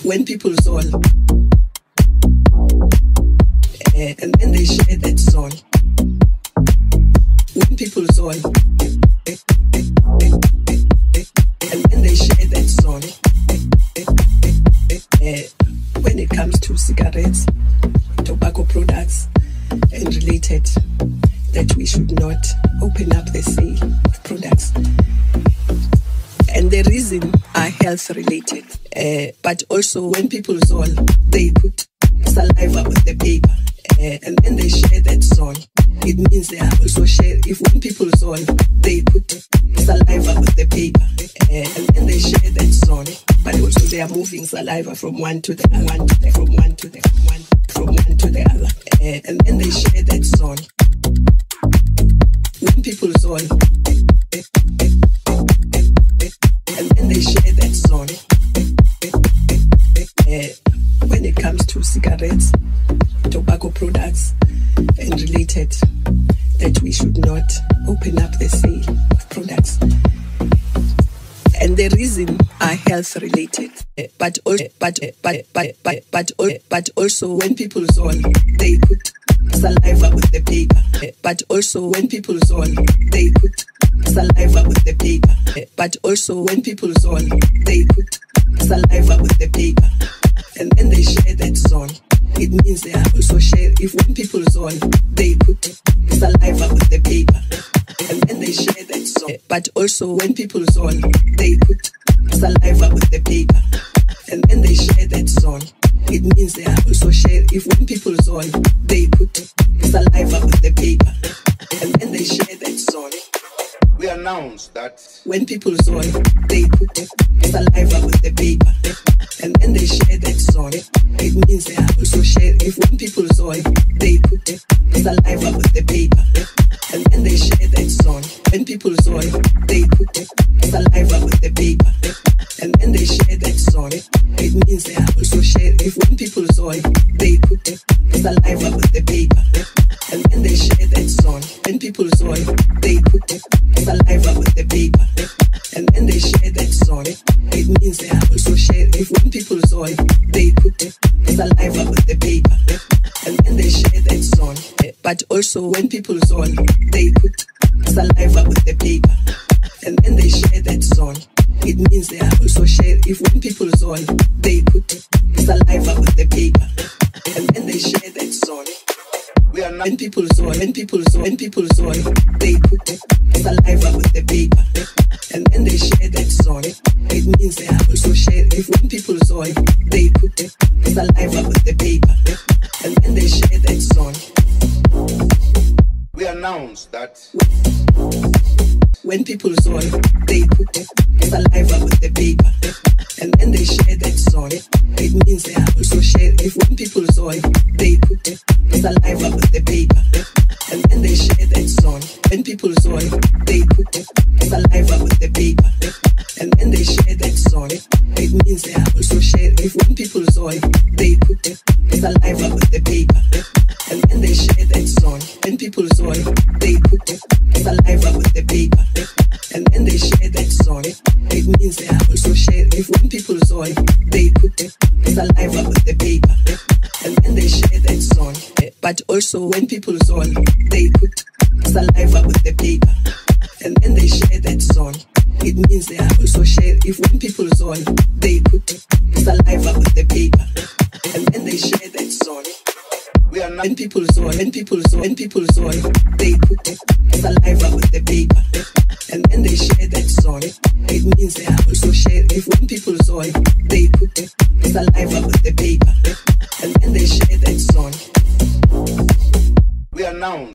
when people soul, and then they share that soul. When people soul, and then they share that soul. When it comes to cigarettes, tobacco products, and related, that we should not open up the sale of products. And the reason are health related. But also when people soul, they put saliva on the paper, and then they share that soul. It means they are also share. If when people soul, they put saliva on the paper, and then they share that soul. But also they are moving saliva from one to the one to the from one to the one from one to the other, and then they share that soul. When people soul, and then they share that soul. When it comes to cigarettes, tobacco products, and related, that we should not open up the sale of products. And the reason are health related. But also when people soul, they put saliva on the paper. But also when people soul, they put saliva on the paper. But also when people soul, they put saliva on the paper, and then they share that soul. It means they are also share. If when people soul, they put saliva on the paper, and then they share that soul. But also when people soul, they put saliva on the paper, and then they share that soul. It means they are also share. If when people soul, they put saliva on the paper, and then they share that soul. We announce that when people soul, they put saliva on the paper, and then they share that soul. It means they are also share. If when people soul, they put saliva on the paper, and then they share that soul. When people soul, they put saliva on the paper, and then they share that soul. It means they are also share. If when people soul, they put saliva on the paper, and then they share that soul. When people soul, they put saliva on the paper, and then they share that soul. It means they are also share. If when people soul, they put saliva on the paper, and then they share that soul. But also when people soul, they put saliva on the paper, and then they share that soul. It means they are also share. If when people soul, they put saliva on the paper, and then they share that soul. we are not When people soul, when people soul, when people soul, they put saliva on the paper, and then they share that soul. It means they are also share. If when people soul, they put saliva on the paper, and then they share that soul. we announce that When people soul, they put saliva on the paper, and then they share that soul. It means they are also share. If when people soul, they put saliva on the paper, and then they share that soul. When people soul, they put saliva on the paper, and then they share that soul. It means they are also share. If when people soul, they put saliva on the paper, and then they share that soul. When people soul, they put saliva on the paper, and then they share that soul. It means they are also share. If when people soul, they put saliva on the paper, and then they share that soul. But also when people soul, they put saliva on the paper, and then they share that soul. It means they are also share. If when people soul, they put saliva on the paper, and then they share that soul. we are not When people soul, when people soul, when people soul, they put saliva on the paper, and then they share that soul. It means they are also share. If when people soul, they put saliva on the paper, and then they share that soul. we announce